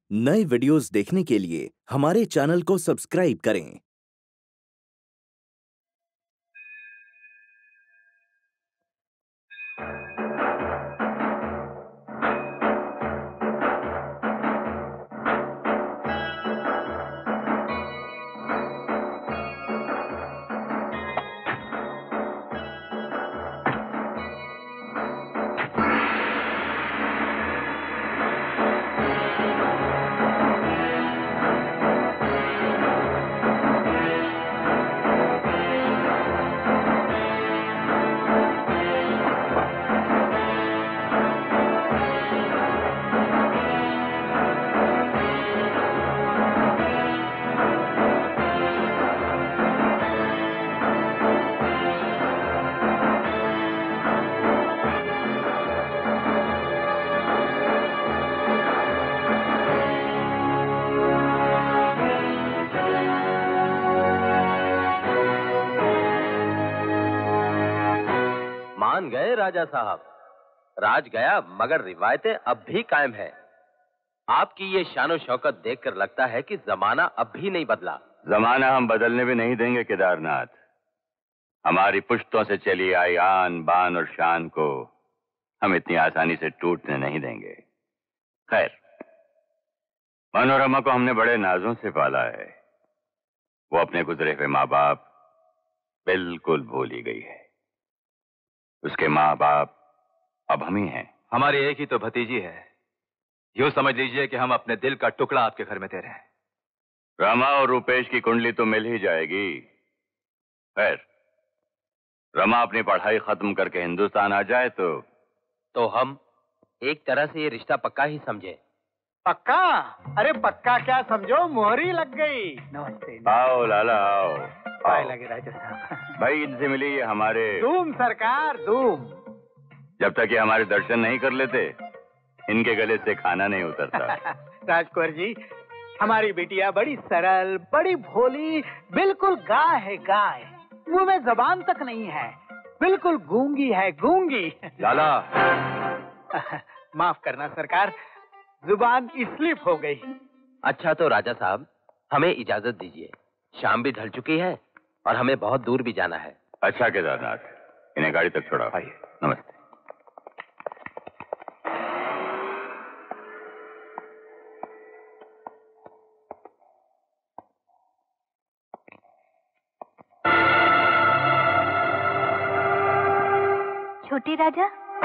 नए वीडियोस देखने के लिए हमारे चैनल को सब्सक्राइब करें। मान गए राजा साहब, राज गया मगर रिवायतें अब भी कायम है। आपकी ये शानो शौकत देखकर लगता है कि जमाना अब भी नहीं बदला। जमाना हम बदलने भी नहीं देंगे केदारनाथ। हमारी पुश्तों से चली आई आन बान और शान को हम इतनी आसानी से टूटने नहीं देंगे। खैर, मनोरमा को हमने बड़े नाजों से पाला है। वो अपने गुजरे हुए माँ बाप बिल्कुल भूल ही गई है। उसके माँ बाप अब हम ही हैं। हमारी एक ही तो भतीजी है। यूं समझ लीजिए कि हम अपने दिल का टुकड़ा आपके घर में दे रहे हैं। रमा और रूपेश की कुंडली तो मिल ही जाएगी। खैर, रमा अपनी पढ़ाई खत्म करके हिंदुस्तान आ जाए तो हम एक तरह से ये रिश्ता पक्का ही समझे। पक्का? अरे पक्का क्या समझो, मोहरी लग गई। नमस्ते। आओ लाला आओ। पाए लगे राजा साहब। भाई इनसे मिली ये हमारे धूम सरकार धूम। जब तक ये हमारे दर्शन नहीं कर लेते इनके गले से खाना नहीं उतरता। राजकुंवर जी, हमारी बिटिया बड़ी सरल, बड़ी भोली, बिल्कुल गाय है गाय। मुंह में जबान तक नहीं है, बिल्कुल गूंगी है गूंगी। लाला माफ करना सरकार, जुबान स्लिप हो गई। अच्छा तो राजा साहब, हमें इजाजत दीजिए। शाम भी ढल चुकी है और हमें बहुत दूर भी जाना है। अच्छा केदारनाथ, इन्हें गाड़ी तक छोड़ा। आइए। नमस्ते। छोटे राजा।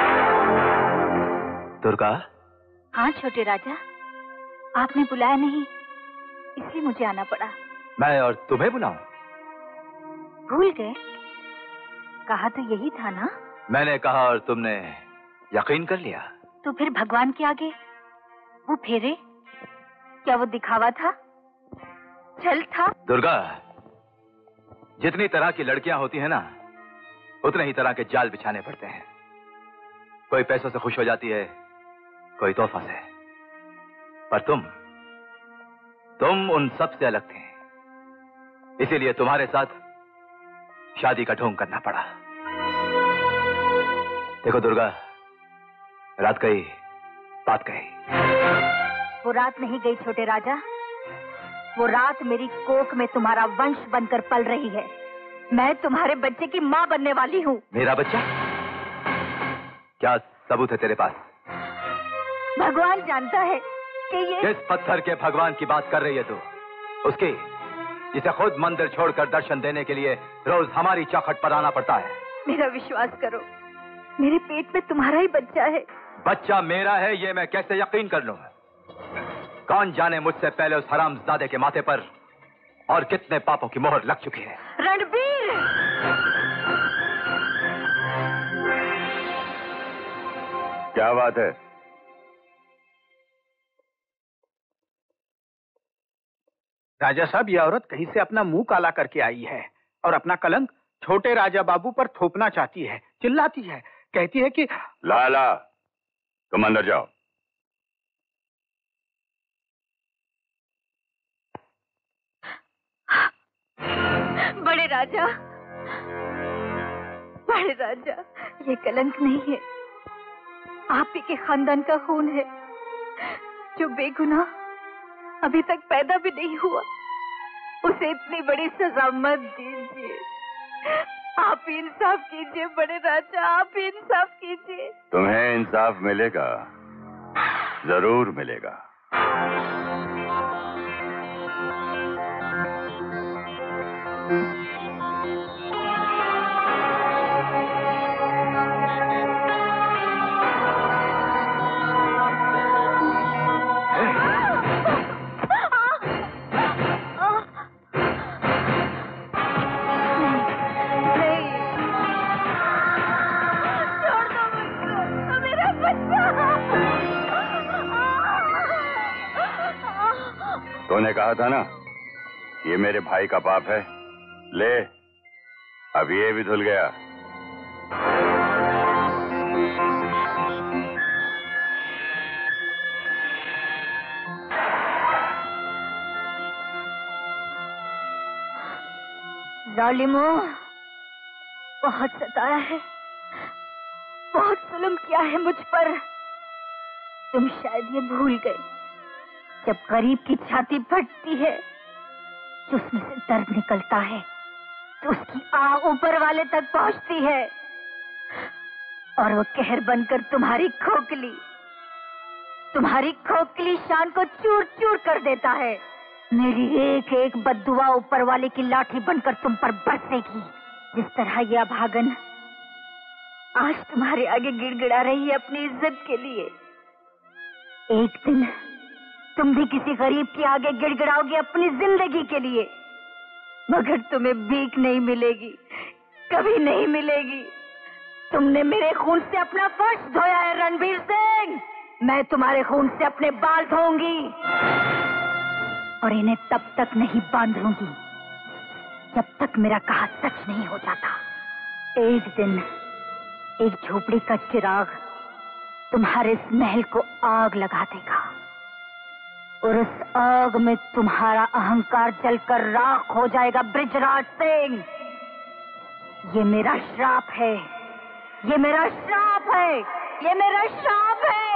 दुर्गा। हाँ छोटे राजा, आपने बुलाया नहीं इसलिए मुझे आना पड़ा। मैं और तुम्हें बुलाऊं? भूल गए? कहा तो यही था ना। मैंने कहा और तुमने यकीन कर लिया। तो फिर भगवान के आगे वो फेरे, क्या वो दिखावा था, छल था? दुर्गा, जितनी तरह की लड़कियां होती हैं ना, उतने ही तरह के जाल बिछाने पड़ते हैं। कोई पैसों से खुश हो जाती है, कोई तोहफा से, पर तुम उन सब से अलग थे। इसीलिए तुम्हारे साथ शादी का ढोंग करना पड़ा। देखो दुर्गा, रात गई बात गई। वो रात नहीं गई छोटे राजा, वो रात मेरी कोख में तुम्हारा वंश बनकर पल रही है। मैं तुम्हारे बच्चे की माँ बनने वाली हूँ। मेरा बच्चा? क्या सबूत है तेरे पास? भगवान जानता है कि ये किस पत्थर के भगवान की बात कर रही है तू? उसकी जिसे खुद मंदिर छोड़कर दर्शन देने के लिए रोज हमारी चौखट पर आना पड़ता है। मेरा विश्वास करो, मेरे पेट में तुम्हारा ही बच्चा है। बच्चा मेरा है ये मैं कैसे यकीन कर लूं? कौन जाने मुझसे पहले उस हरामजादे के माथे पर और कितने पापों की मोहर लग चुकी है। रणबीर! क्या बात है? राजा साहब, ये औरत कहीं से अपना मुंह काला करके आई है और अपना कलंक छोटे राजा बाबू पर थोपना चाहती है। चिल्लाती है, कहती है कि लाला तुम अंदर जाओ। बड़े राजा, बड़े राजा, ये कलंक नहीं है, आप ही के खानदान का खून है जो बेगुनाह अभी तक पैदा भी नहीं हुआ, उसे इतनी बड़ी सजा मत दीजिए। आप इंसाफ कीजिए बड़े राजा, आप इंसाफ कीजिए। तुम्हें इंसाफ मिलेगा, जरूर मिलेगा। तूने कहा था ना, ये मेरे भाई का पाप है। ले, अब ये भी धुल गया। जालिमों, बहुत सताया है, बहुत जुल्म किया है मुझ पर। तुम शायद ये भूल गए, जब गरीब की छाती फटती है तो उसमें से दर्द निकलता है, तो उसकी आह ऊपर वाले तक पहुंचती है और वो कहर बनकर तुम्हारी खोखली शान को चूर चूर कर देता है। मेरी एक एक बद्दुआ ऊपर वाले की लाठी बनकर तुम पर बरसेगी। जिस तरह यह अभागन आज तुम्हारे आगे गिड़गिड़ा रही है अपनी इज्जत के लिए, एक दिन तुम भी किसी गरीब के आगे गिड़गिड़ाओगे अपनी जिंदगी के लिए, मगर तुम्हें भीख नहीं मिलेगी, कभी नहीं मिलेगी। तुमने मेरे खून से अपना फर्श धोया है रणबीर सिंह, मैं तुम्हारे खून से अपने बाल धोऊंगी और इन्हें तब तक नहीं बांधूंगी जब तक मेरा कहा सच नहीं हो जाता। एक दिन एक झोपड़ी का चिराग तुम्हारे इस महल को आग लगा देगा और उस आग में तुम्हारा अहंकार जलकर राख हो जाएगा बृजराज सिंह। ये मेरा श्राप है, ये मेरा श्राप है, ये मेरा श्राप है।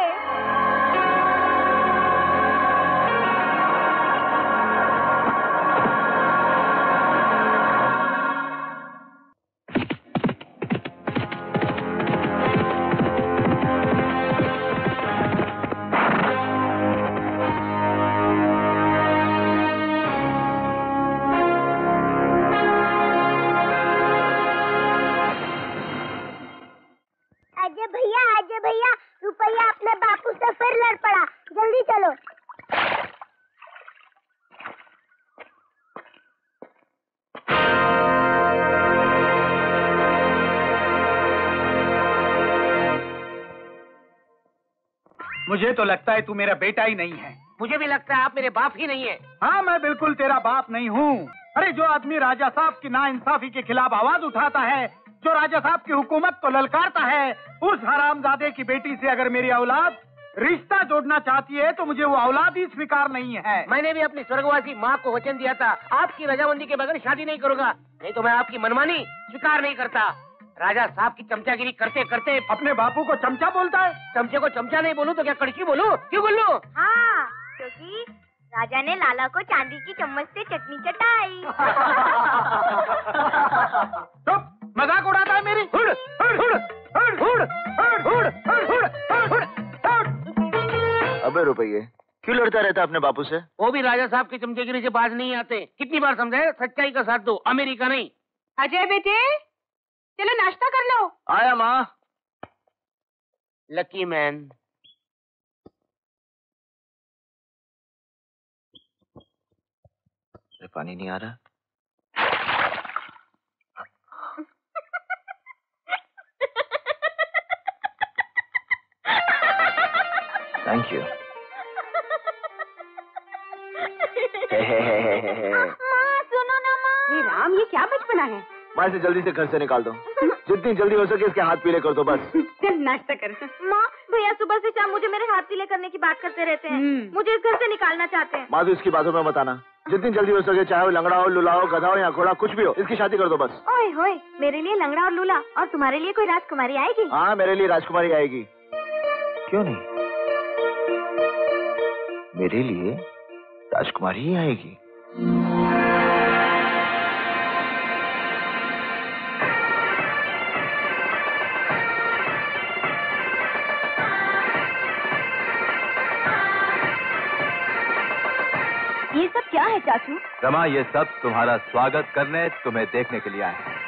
अजय भैया, रुपया अपने बापू से फिर लड़ पड़ा, जल्दी चलो। मुझे तो लगता है तू मेरा बेटा ही नहीं है। मुझे भी लगता है आप मेरे बाप ही नहीं है। हाँ, मैं बिल्कुल तेरा बाप नहीं हूँ। अरे जो आदमी राजा साहब की नाइंसाफी के खिलाफ आवाज उठाता है, जो राजा साहब की हुकूमत को ललकारता है, उस हरामजादे की बेटी से अगर मेरी औलाद रिश्ता जोड़ना चाहती है तो मुझे वो औलाद ही स्वीकार नहीं है। मैंने भी अपनी स्वर्गवासी माँ को वचन दिया था, आपकी रजामंदी के बगैर शादी नहीं करूंगा, नहीं तो मैं आपकी मनमानी स्वीकार नहीं करता। राजा साहब की चमचागिरी करते करते अपने बापू को चमचा बोलता है। चमचे को चमचा नहीं बोलूं तो क्या कड़की बोलूं? क्यों बोलूं? हाँ, क्योंकि राजा ने लाला को चांदी की चम्मच से चटनी चटाई। चुप, मजाक उड़ाता है मेरी। हुड़, हुड़, हुड़, हुड़, हुड़, हुड़, हुड़, हुड़, हुड़। अबे रुपये, क्यों लड़ता रहता अपने बापू से? वो भी राजा साहब की चमचेगिरी से बाज नहीं आते। कितनी बार समझाए, सच्चाई का साथ दो, अमेरिका नहीं। अजय बेटे, चलो नाश्ता कर लो। आया माँ। Lucky man. पानी नहीं आ रहा। Thank you. सुनो ना माँ। राम, ये क्या बचपना है? माँ, इसे जल्दी से घर से निकाल दो। जितनी जल्दी हो सके इसके हाथ पीले कर दो बस। चल नाश्ता कर। माँ, भैया सुबह से शाम मुझे मेरे हाथ पीले करने की बात करते रहते हैं। मुझे इस घर से निकालना चाहते हैं। माँ, तो इसकी बातों में मत आना। जितनी जल्दी हो सके, चाहे वो लंगड़ा हो, लूला हो, गधा हो या घोड़ा, कुछ भी हो, इसकी शादी कर दो बस। ओए होए, मेरे लिए लंगड़ा और लूला, और तुम्हारे लिए कोई राजकुमारी आएगी? हाँ, मेरे लिए राजकुमारी आएगी। क्यों नहीं? मेरे लिए राजकुमारी ही आएगी। ये सब क्या है चाचू? रमा, ये सब तुम्हारा स्वागत करने, तुम्हें देखने के लिए आए हैं।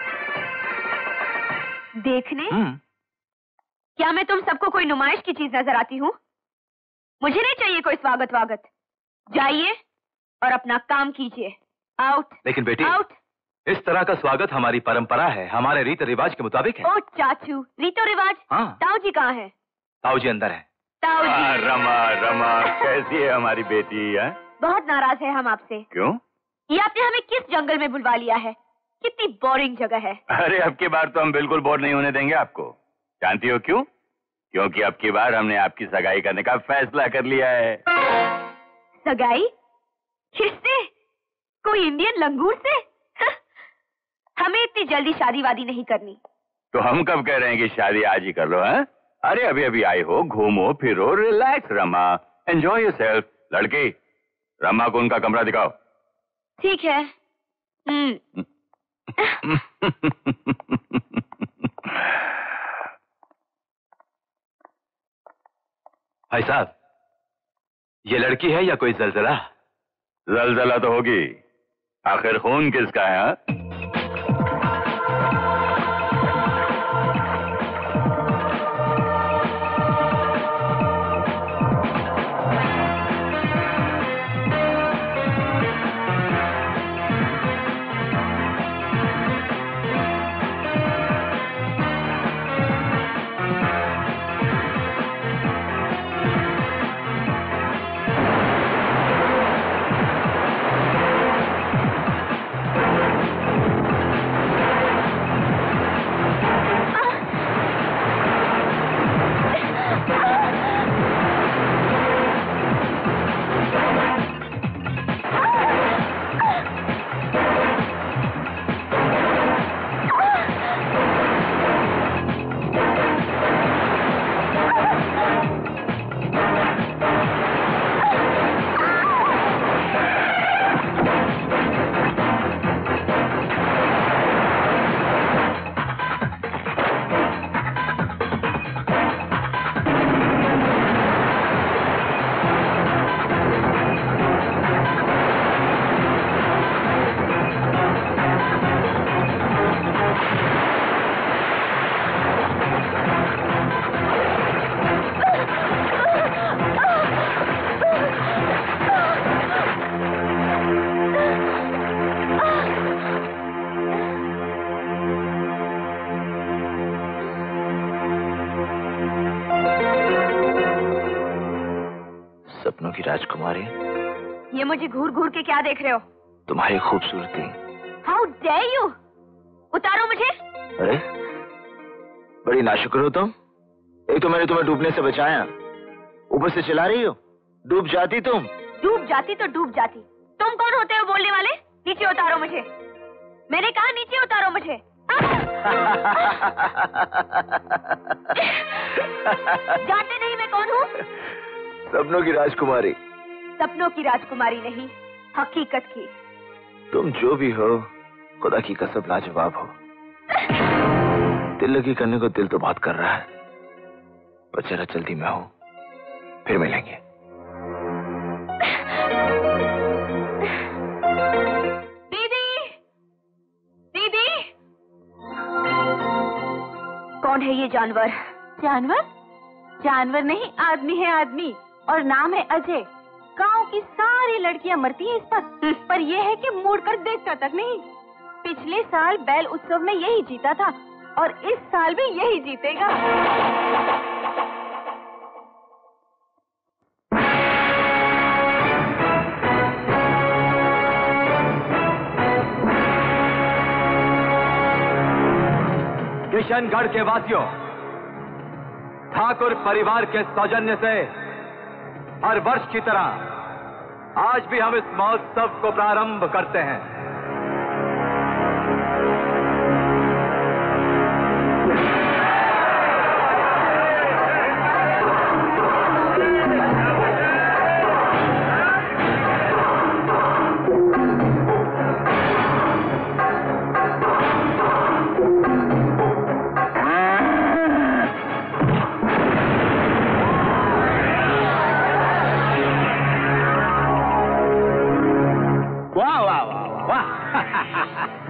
देखने? क्या मैं तुम सबको कोई नुमाइश की चीज नजर आती हूँ? मुझे नहीं चाहिए कोई स्वागत वागत। जाइए और अपना काम कीजिए। आउट। लेकिन बेटी, आउट। इस तरह का स्वागत हमारी परंपरा है, हमारे रीत रिवाज के मुताबिक है। ओ चाचू, रीतो रिवाज? हाँ। ताऊ जी कहाँ है? ताऊ जी अंदर है। ताऊ जी। रमा रमा कैसी है हमारी बेटी? है बहुत नाराज है हम आपसे। क्यों? ये आपने हमें किस जंगल में बुलवा लिया है? कितनी बोरिंग जगह है। अरे अब की बार तो हम बिल्कुल बोर नहीं होने देंगे आपको। जानती हो क्यों? क्योंकि अब की बार हमने आपकी सगाई करने का फैसला कर लिया है। सगाई? किससे? कोई इंडियन लंगूर से? हमें इतनी जल्दी शादी वादी नहीं करनी। तो हम कब कह रहे हैं कि शादी आज ही कर लो? हैं? अरे अभी अभी आई हो, घूमो फिरो, रिलैक्स रमा, एंजॉय योरसेल्फ। लड़की, रमा को उनका कमरा दिखाओ। ठीक है। भाई साहब, ये लड़की है या कोई जलजला? जलजला तो होगी, आखिर खून किसका है? हाँ? सपनों की राजकुमारी, ये मुझे घूर घूर के क्या देख रहे हो? तुम्हारी खूबसूरती। How dare you! उतारो मुझे। अरे बड़ी नाशुक्र हो तुम। एक तो मैंने तुम्हें डूबने से बचाया, ऊपर से चिल्ला रही हो। डूब जाती तुम। डूब जाती तो डूब जाती। तुम कौन होते हो बोलने वाले? नीचे उतारो मुझे। मैंने कहा नीचे उतारो मुझे। जानते नहीं मैं कौन हूँ? सपनों की राजकुमारी। सपनों की राजकुमारी नहीं, हकीकत की। तुम जो भी हो, खुदा की कसम लाजवाब हो। दिल लगी करने को दिल तो बात कर रहा है, पर जरा जल्दी में हो, फिर मिलेंगे। दीदी, दीदी, कौन है ये जानवर? जानवर? जानवर नहीं, आदमी है आदमी, और नाम है अजय। गांव की सारी लड़कियां मरती हैं इस पर यह है कि मुड़ कर देखता तक नहीं। पिछले साल बैल उत्सव में यही जीता था और इस साल भी यही जीतेगा। किशनगढ़ के वासियों, ठाकुर परिवार के सौजन्य से हर वर्ष की तरह आज भी हम इस महोत्सव को प्रारंभ करते हैं।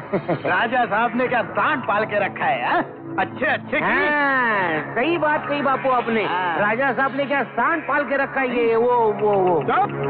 राजा साहब ने क्या सांड पाल के रखा है? हा? अच्छे अच्छे सही बात कही बापू आपने। राजा साहब ने क्या सांड पाल के रखा है ये वो।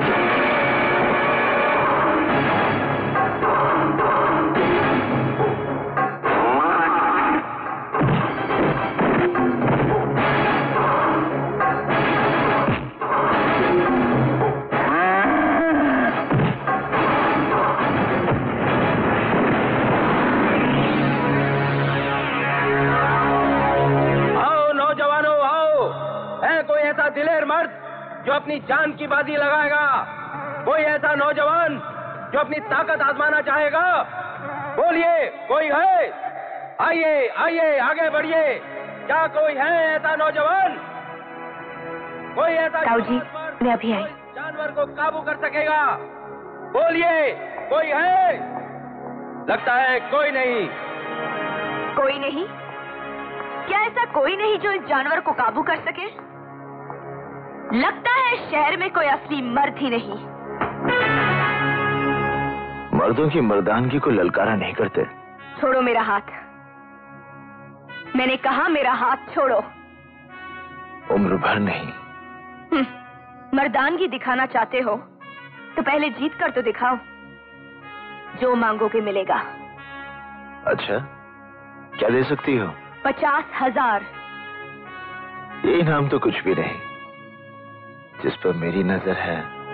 दिलेर मर्द जो अपनी जान की बाजी लगाएगा, कोई ऐसा नौजवान जो अपनी ताकत आजमाना चाहेगा? बोलिए, कोई है? आइए आइए आगे बढ़िए। क्या कोई है ऐसा नौजवान? कोई ऐसा ताऊ जी, मैं अभी आई। जानवर को काबू कर सकेगा? बोलिए, कोई है? लगता है कोई नहीं। कोई नहीं? क्या ऐसा कोई नहीं जो इस जानवर को काबू कर सके? लगता है शहर में कोई असली मर्द ही नहीं। मर्दों की मर्दानगी को ललकारा नहीं करते। छोड़ो मेरा हाथ। मैंने कहा मेरा हाथ छोड़ो। उम्र भर नहीं। मर्दानगी दिखाना चाहते हो तो पहले जीत कर तो दिखाओ। जो मांगोगे मिलेगा। अच्छा, क्या दे सकती हो? 50,000। ये इनाम तो कुछ भी नहीं जिस पर मेरी नजर है।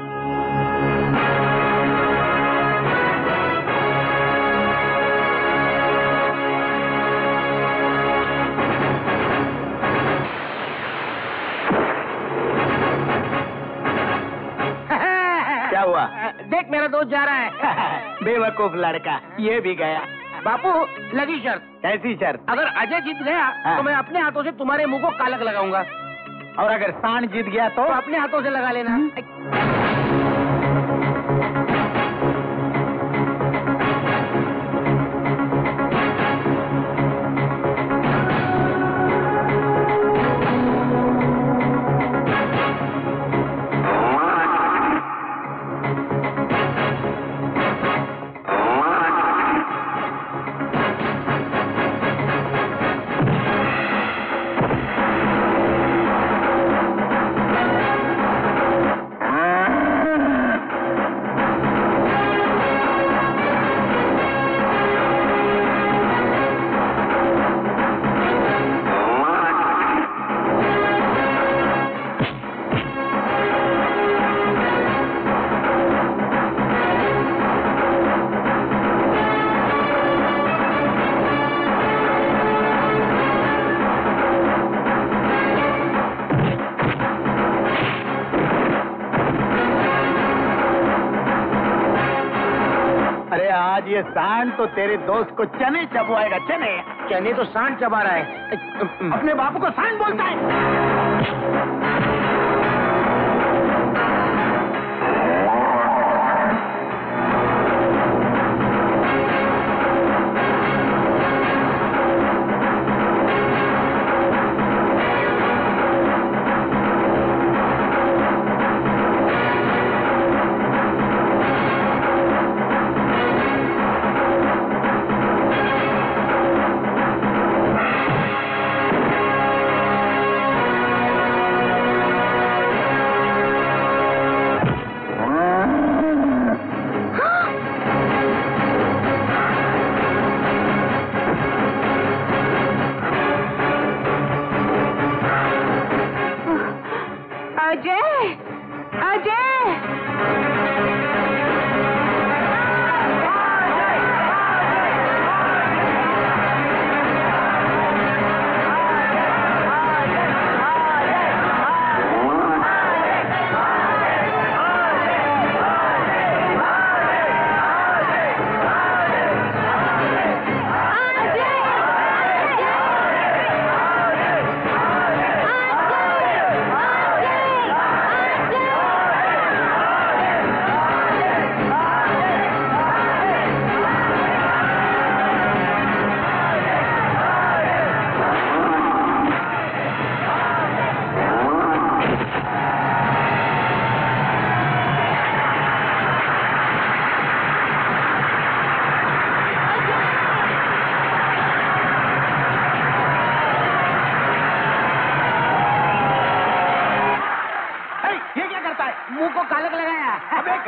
क्या हुआ? देख मेरा दोस्त जा रहा है। बेवकूफ लड़का, ये भी गया। बापू लगी शर्त। कैसी शर्त? अगर अजय जीत गया तो मैं अपने हाथों से तुम्हारे मुंह को कालक लगाऊंगा। और अगर सांड जीत गया तो अपने हाथों से लगा लेना। आज ये सांड तो तेरे दोस्त को चने चबवाएगा। चने तो सांड चबा रहा है। अपने बापू को सांड बोलता है।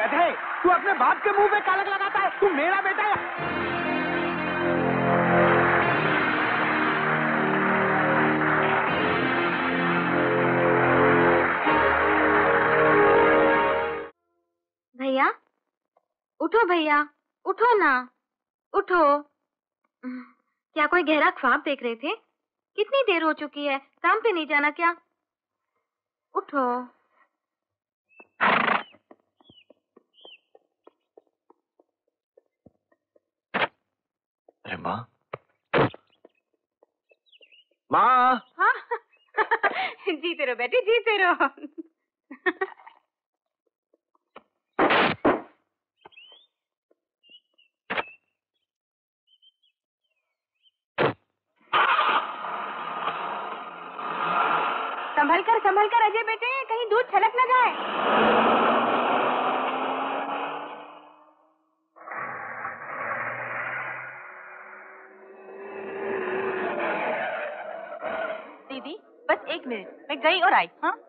गधे, तू अपने बाप के मुंह पे कालक लगाता है? तू मेरा बेटा है? भैया उठो, भैया उठो ना, उठो। क्या कोई गहरा ख्वाब देख रहे थे? कितनी देर हो चुकी है, काम पे नहीं जाना क्या? उठो। अरे माँ, माँ। हाँ जीते रहो बेटे, जीते रहो। संभल कर अजय बेटे, कहीं दूध छलक न जाए। दीदी बस 1 मिनट, मैं गई और आई। हाँ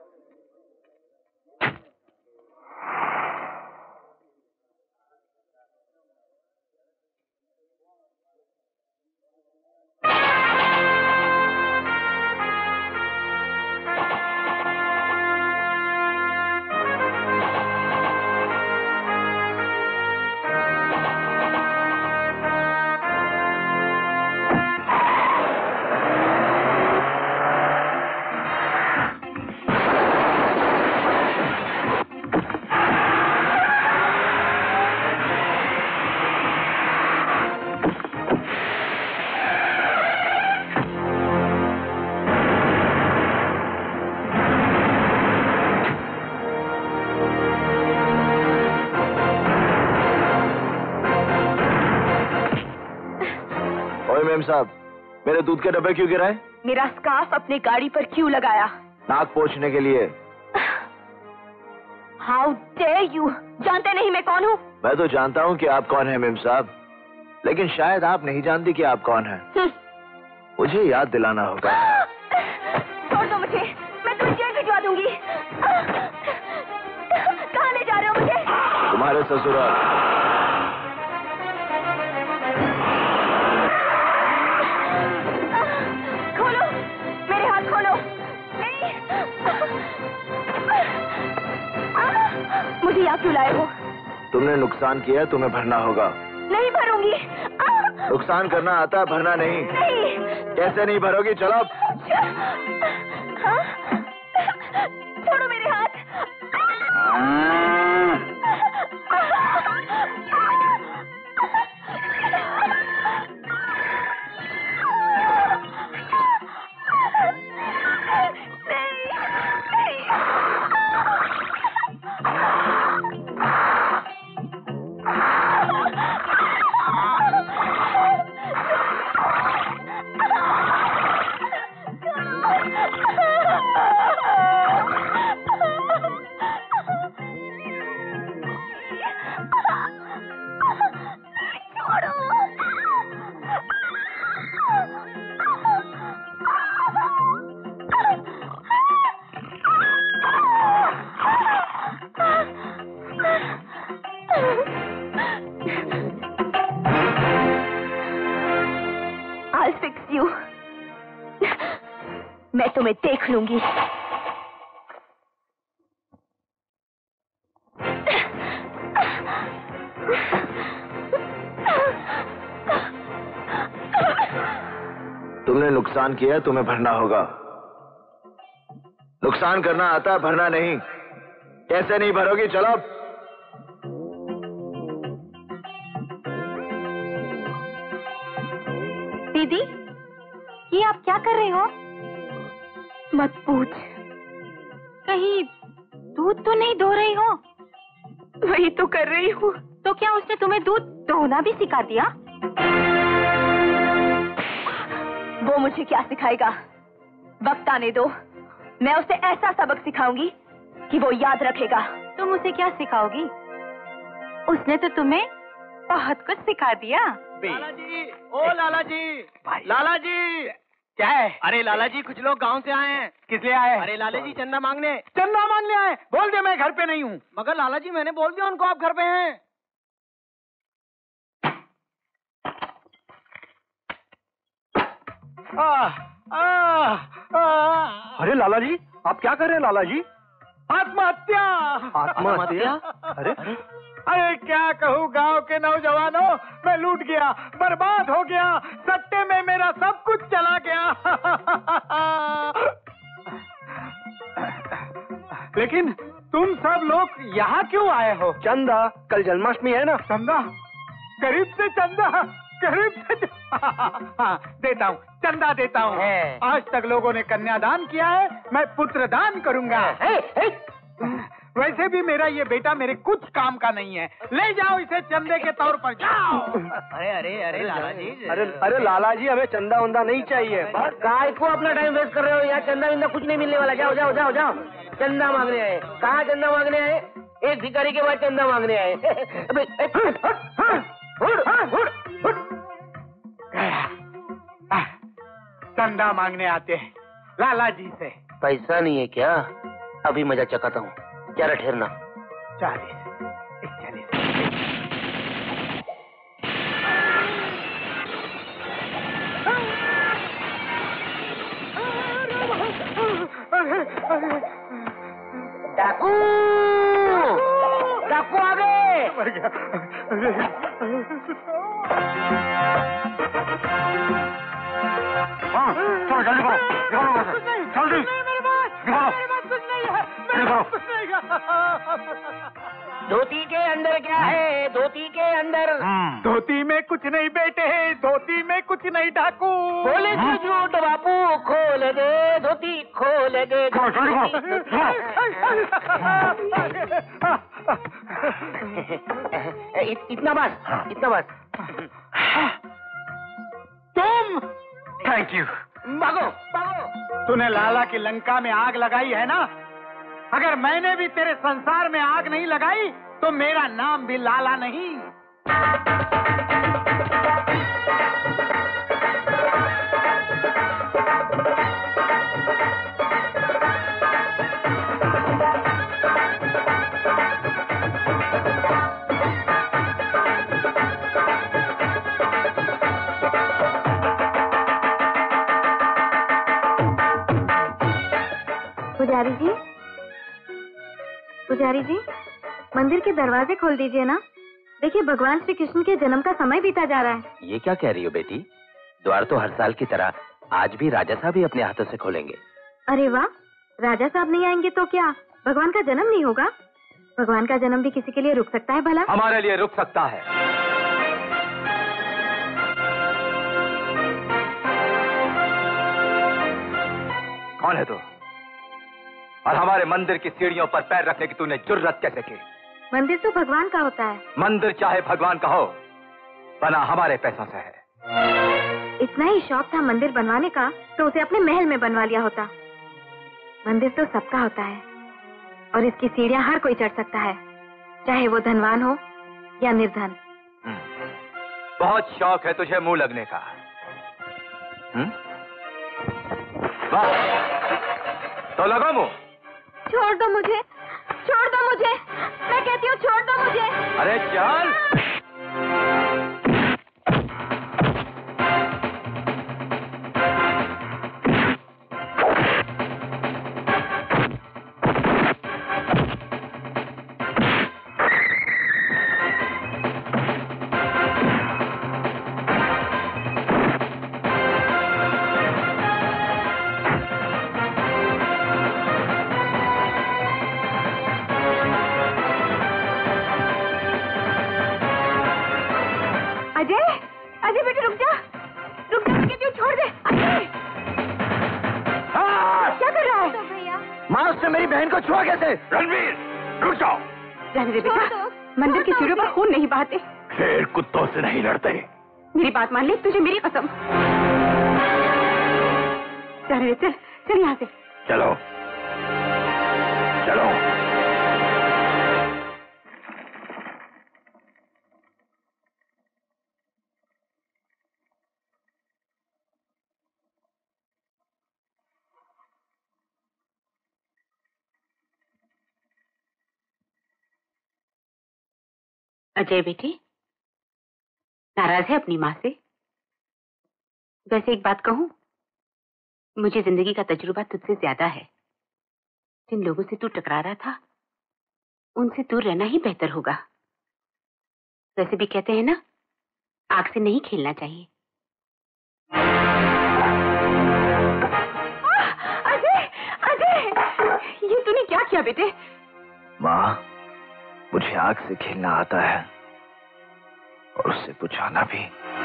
मेम साहब, मेरे दूध के डब्बे क्यों गिराए? मेरा स्कार्फ अपनी गाड़ी पर क्यों लगाया? नाक पोंछने के लिए। How dare you! जानते नहीं मैं कौन हूँ? मैं तो जानता हूँ कि आप कौन है मेम साहब, लेकिन शायद आप नहीं जानती कि आप कौन है। मुझे याद दिलाना होगा। छोड़ दो मुझे, मैं तुम्हें जेल भिजवा दूंगी। कहाँ ले जा रहे हो मुझे? तुम्हारे ससुराल। मुझे यहाँ क्यों लाए हो? तुमने नुकसान किया, तुम्हें भरना होगा। नहीं भरूंगी। नुकसान करना आता, भरना नहीं। नहीं। कैसे नहीं भरोगी? चलो। छोड़ो मेरे हाथ। मैं तुम्हें देख लूंगी। तुमने नुकसान किया, तुम्हें भरना होगा। नुकसान करना आता, भरना नहीं। कैसे नहीं भरोगी? चलो। दीदी, ये आप क्या कर रहे हो? मत पूछ। कहीं दूध तो नहीं धो रही हो? वही तो कर रही हूँ। तो क्या उसने तुम्हें दूध धोना भी सिखा दिया? वो मुझे क्या सिखाएगा? वक्त आने दो, मैं उसे ऐसा सबक सिखाऊंगी कि वो याद रखेगा। तुम उसे क्या सिखाओगी? उसने तो तुम्हें बहुत कुछ सिखा दिया। लाला जी, ओ लाला जी, लाला जी, क्या है? अरे लाला जी, कुछ लोग गांव से आए हैं। किस लिए आए? अरे लाला जी, चंदा मांगने। चंदा मांगने आए? बोल दे मैं घर पे नहीं हूँ। मगर लाला जी, मैंने बोल दिया उनको आप घर पे हैं। अरे लाला जी, आप क्या कर रहे हैं लाला जी? आत्महत्या। आत्महत्या? अरे अरे क्या कहूँ गांव के नौजवानों, मैं लूट गया, बर्बाद हो गया, सट्टे में मेरा सब कुछ चला गया। लेकिन तुम सब लोग यहाँ क्यों आए हो? चंदा, कल जन्माष्टमी है ना? चंदा? गरीब से चंदा? गरीब से हाँ, देता हूँ, चंदा देता हूँ। आज तक लोगों ने कन्यादान किया है, मैं पुत्र दान करूंगा। वैसे भी मेरा ये बेटा मेरे कुछ काम का नहीं है, ले जाओ इसे चंदे के तौर पर, जाओ। अरे अरे अरे लाला जी, अरे लाला जी, हमें चंदा वंदा नहीं चाहिए। काय को अपना टाइम वेस्ट कर रहे हो? यहाँ चंदा विंदा कुछ नहीं मिलने वाला। जाओ जाओ जाओ जाओ, चंदा मांगने आए। कहाँ चंदा मांगने आए? एक भिखारी के बाद चंदा मांगने आए। चंदा मांगने आते हैं लाला जी से। पैसा नहीं है क्या? अभी मजा चकाता हूँ, जरा ठहरना। 40, 41। डाकू, डाकू आ गए। हाँ, चलो जल्दी करो, जल्दी, धोती के अंदर क्या है? धोती के अंदर? धोती में कुछ नहीं बेटे, धोती में कुछ नहीं डाकू। बोले तो झूठ बापू, खोल दे धोती, खोल दे। इतना बस, इतना बस। तुम? Thank you. भागो भागो। तूने लाला की लंका में आग लगाई है ना? अगर मैंने भी तेरे संसार में आग नहीं लगाई तो मेरा नाम भी लाला नहीं। पुजारी जी, मंदिर के दरवाजे खोल दीजिए ना। देखिए, भगवान श्री कृष्ण के जन्म का समय बीता जा रहा है। ये क्या कह रही हो बेटी? द्वार तो हर साल की तरह आज भी राजा साहब ही अपने हाथों से खोलेंगे। अरे वाह, राजा साहब नहीं आएंगे तो क्या भगवान का जन्म नहीं होगा? भगवान का जन्म भी किसी के लिए रुक सकता है भला? हमारे लिए रुक सकता है। कौन है तू? और हमारे मंदिर की सीढ़ियों पर पैर रखने की तूने जुर्रत कैसे की? मंदिर तो भगवान का होता है। मंदिर चाहे भगवान का हो, बना हमारे पैसों से है। इतना ही शौक था मंदिर बनवाने का तो उसे अपने महल में बनवा लिया होता। मंदिर तो सबका होता है और इसकी सीढ़ियां हर कोई चढ़ सकता है, चाहे वो धनवान हो या निर्धन। बहुत शौक है तुझे मुंह लगने का। वाह, तो लगो मुंह। छोड़ दो मुझे, छोड़ दो मुझे, मैं कहती हूँ छोड़ दो मुझे। अरे चल। अजय बेटे रुक जा, मैं कहती हूँ छोड़ दे। अजय क्या कर रहा है? तो भैया माँ, उसने मेरी बहन को छुआ कैसे? रणवीर, रुक जाओ। जाने दे बेटा, मंदिर की सीढ़ियों पर खून नहीं बहाते। शेर कुत्तों से नहीं लड़ते। मेरी बात मान ले, तुझे मेरी कसम। जाने दे, चल चल यहाँ से। चलो चलो। अजय बेटी, नाराज है अपनी माँ से? वैसे एक बात कहूँ, मुझे जिंदगी का तजुर्बा तुझसे ज्यादा है। जिन लोगों से तू टकरा रहा था, उनसे दूर रहना ही बेहतर होगा। वैसे भी कहते हैं ना, आग से नहीं खेलना चाहिए। अजय, अजय, ये तूने क्या किया बेटे? माँ, मुझे आग से खेलना आता है और उससे बुझाना भी।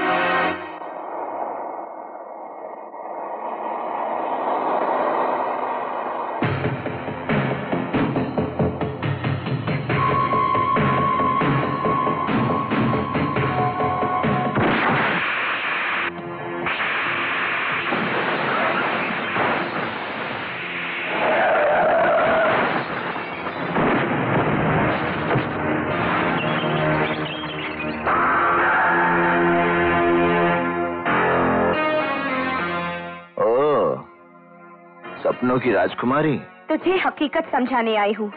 सपनों की राजकुमारी, तुझे हकीकत समझाने आई हूँ।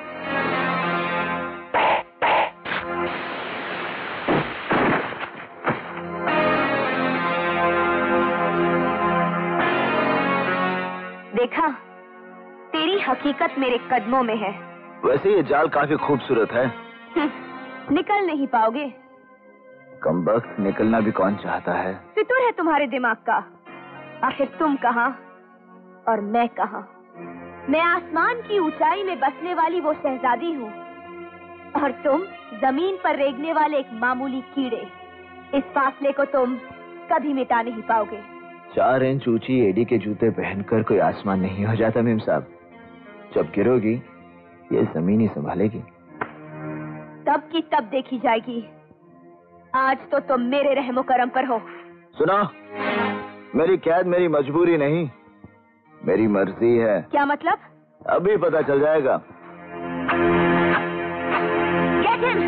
देखा, तेरी हकीकत मेरे कदमों में है। वैसे ये जाल काफी खूबसूरत है। निकल नहीं पाओगे। कमबख्त, निकलना भी कौन चाहता है? फितूर है तुम्हारे दिमाग का। आखिर तुम कहाँ और मैं कहाँ? मैं आसमान की ऊंचाई में बसने वाली वो शहजादी हूँ और तुम जमीन पर रेंगने वाले एक मामूली कीड़े। इस फासले को तुम कभी मिटा नहीं पाओगे। 4 इंच ऊंची एडी के जूते पहनकर कोई आसमान नहीं हो जाता मेम साहब। जब गिरोगी ये जमीन ही संभालेगी। तब की तब देखी जाएगी। आज तो तुम मेरे रहमो करम पर हो। सुना, मेरी कैद मेरी मजबूरी नहीं, मेरी मर्जी है। क्या मतलब? अभी पता चल जाएगा। Get him!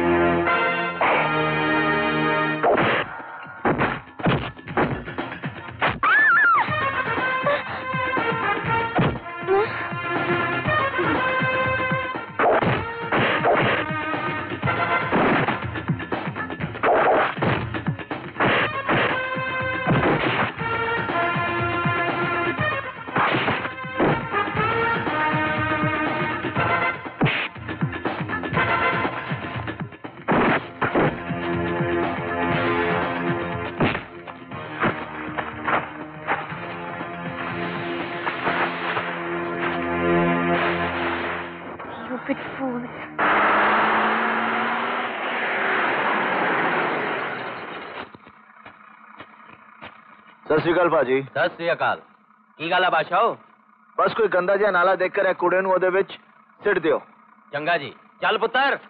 सत श्री अकाल भाजी। सत श्री अकाल। की गल है बादशाह? बस कोई गंदा जिहा नाला देखकर एक कुड़े नूं ओदे विच सिट दियो। चंगा जी। चल पुत्र।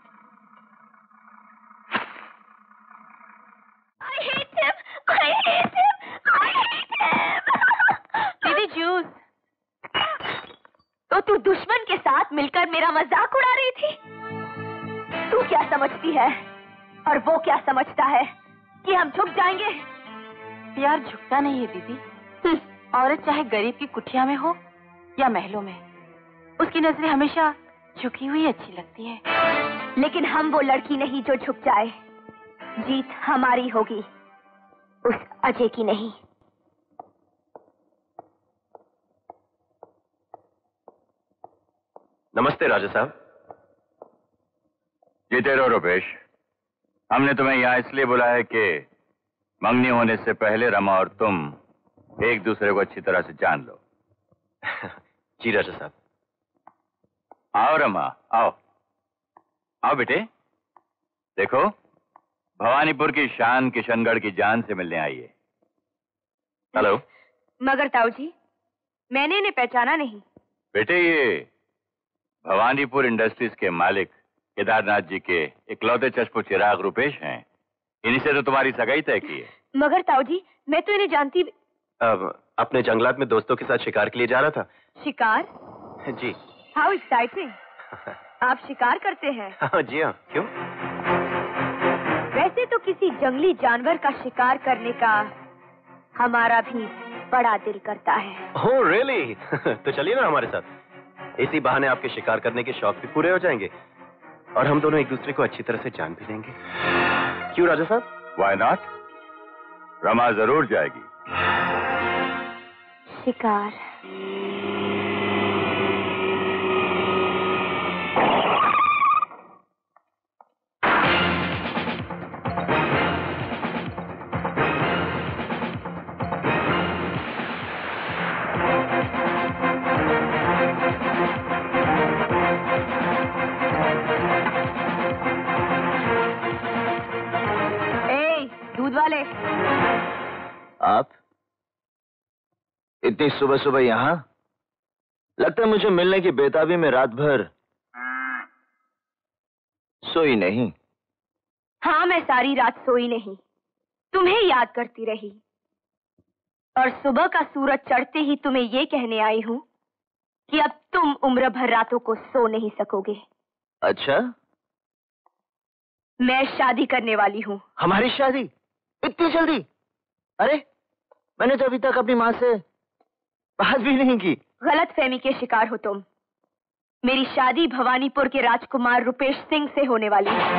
दीदी जूस। तो तू दुश्मन के साथ मिलकर मेरा मजाक उड़ा रही थी? तू क्या समझती है और वो क्या समझता है कि हम झुक जाएंगे? प्यार झुकता नहीं है दीदी। औरत चाहे गरीब की कुटिया में हो या महलों में, उसकी नजरें हमेशा झुकी हुई अच्छी लगती है। लेकिन हम वो लड़की नहीं जो झुक जाए। जीत हमारी होगी, उस अजय की नहीं। नमस्ते राजा साहब। जीते रहो रुपेश। हमने तुम्हें यहाँ इसलिए बुलाया है कि मंगनी होने से पहले रमा और तुम एक दूसरे को अच्छी तरह से जान लो। जी राजा साहब। आओ रमा, आओ आओ बेटे। देखो, भवानीपुर की शान किशनगढ़ की जान से मिलने आई है। हेलो। मगर ताऊ जी, मैंने इन्हें पहचाना नहीं। बेटे, ये भवानीपुर इंडस्ट्रीज के मालिक केदारनाथ जी के इकलौते चश्मो चिराग रुपेश हैं। इन्हीं से तो तुम्हारी सगाई तय की है। मगर ताऊ जी, मैं तो इन्हें जानती। अब अपने जंगलात में दोस्तों के साथ शिकार के लिए जा रहा था। शिकार? जी। How exciting. आप शिकार करते हैं? हाँ जी हाँ। क्यों? वैसे तो किसी जंगली जानवर का शिकार करने का हमारा भी बड़ा दिल करता है। Oh really? तो चलिए ना हमारे साथ। इसी बहाने आपके शिकार करने के शौक भी पूरे हो जाएंगे। और हम दोनों एक दूसरे को अच्छी तरह से जान भी लेंगे। क्यों राजा साहब? Why not? रमा जरूर जाएगी। शिकार। दूध वाले, आप इतनी सुबह सुबह यहाँ? लगता है मुझे मिलने की बेताबी में रात भर सोई नहीं। हाँ, मैं सारी रात सोई नहीं, तुम्हें याद करती रही। और सुबह का सूरज चढ़ते ही तुम्हें ये कहने आई हूँ कि अब तुम उम्र भर रातों को सो नहीं सकोगे। अच्छा? मैं शादी करने वाली हूँ। हमारी शादी? इतनी जल्दी? अरे, मैंने तो अभी तक अपनी माँ से बात भी नहीं की। गलतफहमी के शिकार हो तुम। मेरी शादी भवानीपुर के राजकुमार रुपेश सिंह से होने वाली है।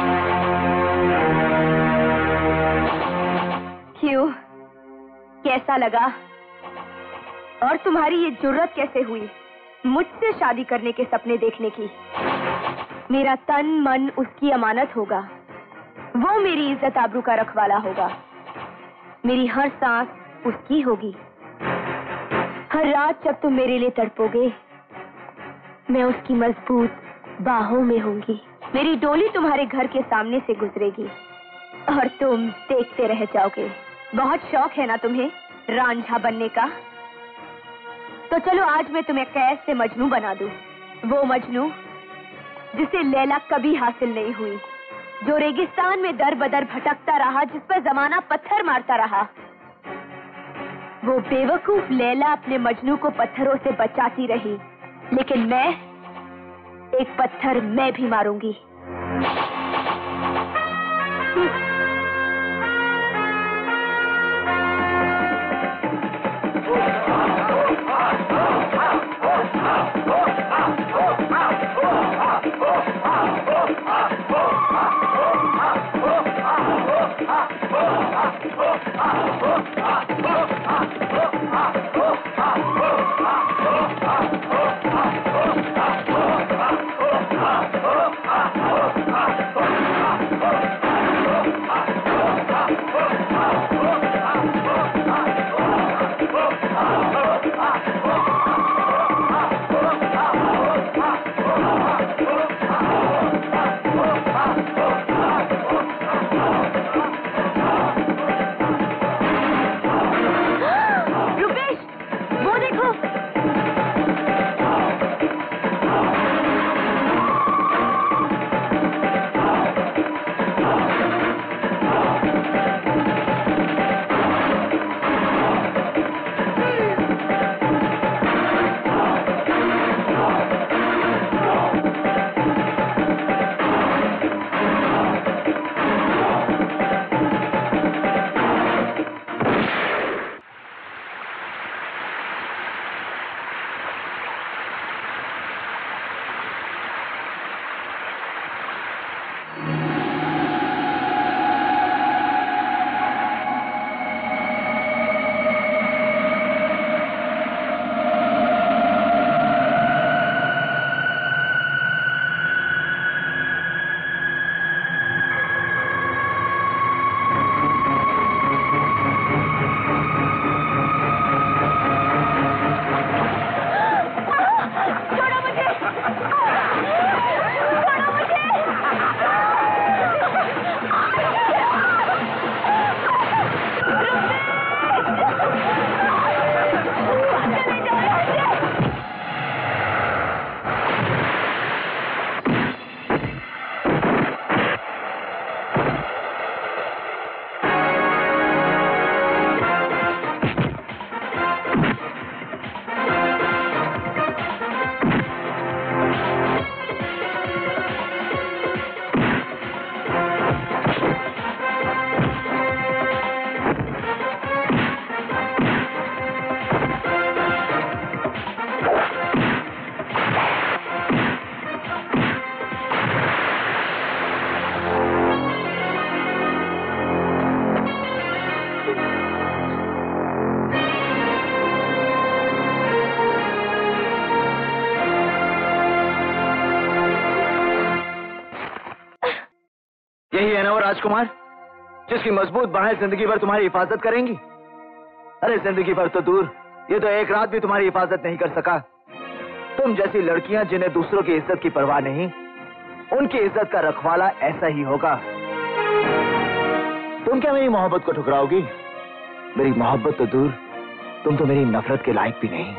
क्यों, कैसा लगा? और तुम्हारी ये जुर्रत कैसे हुई मुझसे शादी करने के सपने देखने की? मेरा तन मन उसकी अमानत होगा, वो मेरी इज्जत आबरू का रखवाला होगा, मेरी हर सांस उसकी होगी। हर रात जब तुम मेरे लिए तड़पोगे, मैं उसकी मजबूत बाहों में होंगी। मेरी डोली तुम्हारे घर के सामने से गुजरेगी और तुम देखते रह जाओगे। बहुत शौक है ना तुम्हें रांझा बनने का? तो चलो आज मैं तुम्हें कैद से मजनू बना दूं। वो मजनू जिसे लैला कभी हासिल नहीं हुई, जो रेगिस्तान में दर बदर भटकता रहा, जिस पर जमाना पत्थर मारता रहा। वो बेवकूफ लैला अपने मजनू को पत्थरों से बचाती रही, लेकिन मैं एक पत्थर मैं भी मारूंगी। राजकुमार, जिसकी मजबूत बाहें जिंदगी भर तुम्हारी हिफाजत करेंगी। अरे जिंदगी भर तो दूर, ये तो एक रात भी तुम्हारी हिफाजत नहीं कर सका। तुम जैसी लड़कियां जिन्हें दूसरों की इज्जत की परवाह नहीं, उनकी इज्जत का रखवाला ऐसा ही होगा। तुम क्या मेरी मोहब्बत को ठुकराओगी? मेरी मोहब्बत तो दूर, तुम तो मेरी नफरत के लायक भी नहीं।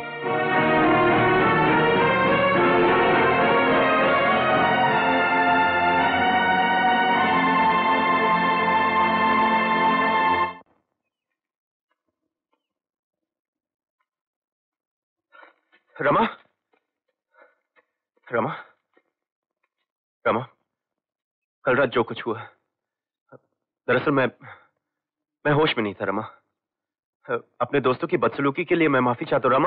रमा, रमा, रमा, कल रात जो कुछ हुआ, दरअसल मैं होश में नहीं था रमा। अपने दोस्तों की बदसलूकी के लिए मैं माफी चाहता हूं रमा।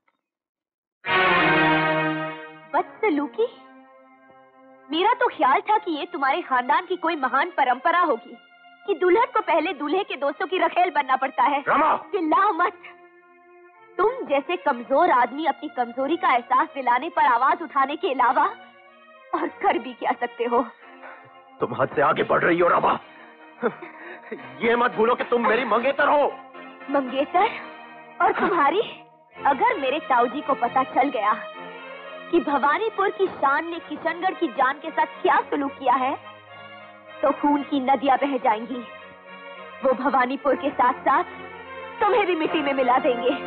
बदसलूकी? मेरा तो ख्याल था कि ये तुम्हारे खानदान की कोई महान परंपरा होगी कि दुल्हन को पहले दूल्हे के दोस्तों की रखेल बनना पड़ता है। रमा! चिल्लाओ मत। तुम जैसे कमजोर आदमी अपनी कमजोरी का एहसास दिलाने पर आवाज उठाने के अलावा और कर भी क्या सकते हो? तुम हद से आगे बढ़ रही हो रमा। ये मत भूलो कि तुम मेरी मंगेतर हो। मंगेतर? और तुम्हारी? अगर मेरे ताऊजी को पता चल गया कि भवानीपुर की शान ने किशनगढ़ की जान के साथ क्या सलूक किया है, तो खून की नदियां बह जाएंगी। वो भवानीपुर के साथ साथ तुम्हें भी मिट्टी में मिला देंगे।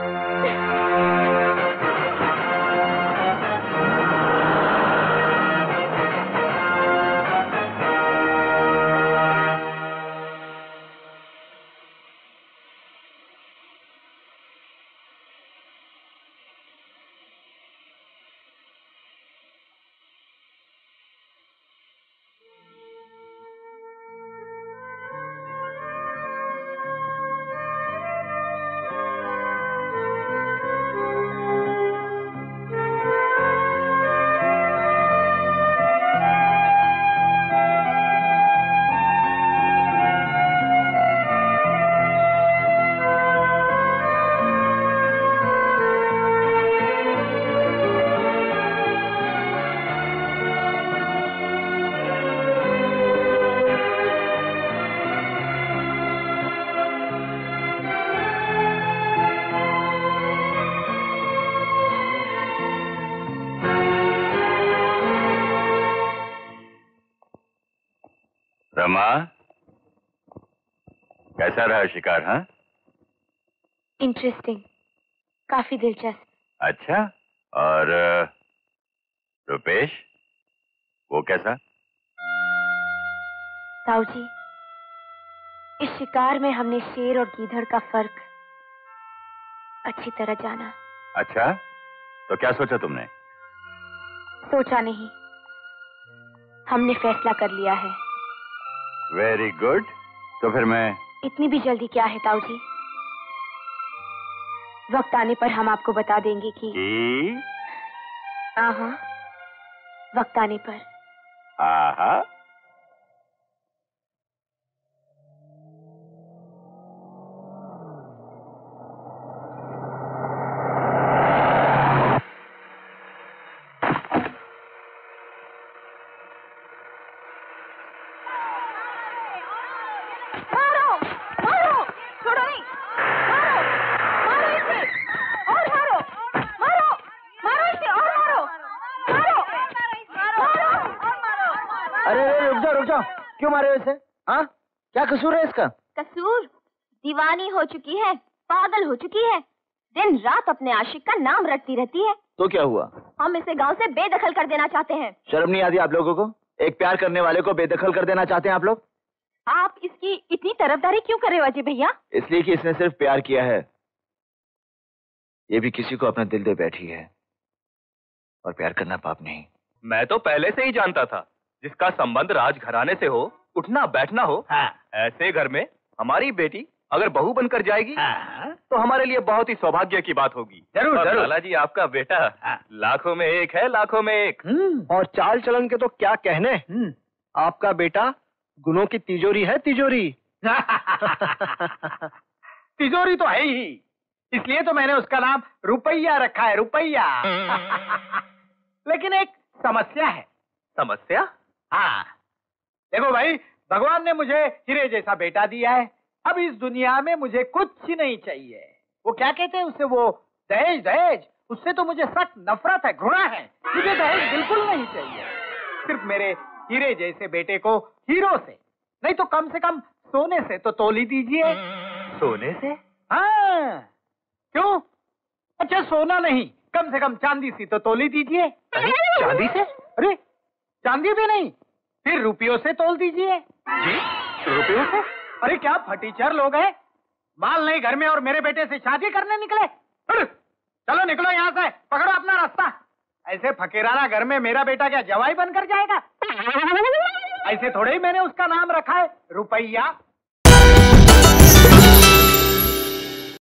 रमा, कैसा रहा शिकार? हाँ, इंटरेस्टिंग, काफी दिलचस्प। अच्छा, और रुपेश, वो कैसा? ताऊजी, इस शिकार में हमने शेर और गीदड़ का फर्क अच्छी तरह जाना। अच्छा, तो क्या सोचा तुमने? सोचा नहीं, हमने फैसला कर लिया है। Very good. तो फिर मैं... इतनी भी जल्दी क्या है ताऊजी? वक्त आने पर हम आपको बता देंगे कि हाँ, वक्त आने पर। हाँ। क्यों मारे इसे? हाँ, क्या कसूर है इसका? कसूर? दीवानी हो चुकी है, पागल हो चुकी है, दिन रात अपने आशिक का नाम रटती रहती है। तो क्या हुआ? हम इसे गांव से बेदखल कर देना चाहते हैं। शर्म नहीं आती आप लोगों को? एक प्यार करने वाले को बेदखल कर देना चाहते हैं आप लोग? आप इसकी इतनी तरफदारी क्यों कर रहे हो अजय भैया? इसलिए कि इसने सिर्फ प्यार किया है, ये भी किसी को अपना दिल दे बैठी है, और प्यार करना पाप नहीं। मैं तो पहले से ही जानता था, जिसका संबंध राजघराने से हो, उठना बैठना हो, ऐसे घर में हमारी बेटी अगर बहू बनकर जाएगी तो हमारे लिए बहुत ही सौभाग्य की बात होगी। जरूर जरूर। लाला जी, आपका बेटा लाखों में एक है, लाखों में एक। और चाल चलन के तो क्या कहने। आपका बेटा गुणों की तिजोरी है, तिजोरी। तिजोरी तो है ही, इसलिए तो मैंने उसका नाम रुपैया रखा है, रुपैया। लेकिन एक समस्या है। समस्या? हाँ, देखो भाई, भगवान ने मुझे हीरे जैसा बेटा दिया है। अब इस दुनिया में मुझे कुछ नहीं चाहिए। वो क्या कहते हैं उसे, वो दहेज, दहेज, उससे तो मुझे सख्त नफरत है, घृणा है। मुझे दहेज बिल्कुल नहीं चाहिए। सिर्फ मेरे हीरे जैसे बेटे को हीरो से, नहीं तो कम से कम सोने से तो तोली दीजिए। सोने से? हाँ, क्यों? अच्छा, सोना नहीं, कम से कम चांदी सी तो तोली दीजिए। अरे चांदी से? अरे चांदी भी नहीं, फिर रुपयों से तोल दीजिए। जी, रुपयों से? अरे क्या फटीचर लोग हैं, माल नहीं घर में और मेरे बेटे से शादी करने निकले। चलो निकलो यहाँ से, पकड़ो अपना रास्ता। ऐसे फकीराना घर में मेरा बेटा क्या जवाई बनकर जाएगा? ऐसे थोड़े ही मैंने उसका नाम रखा है रुपैया।